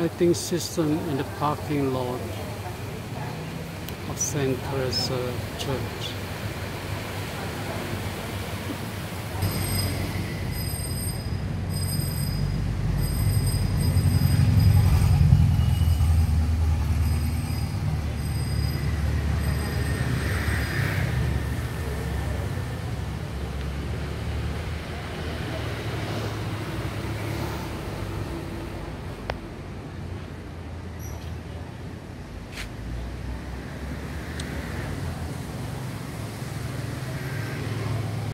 lighting system in the parking lot of St. Teresa Church.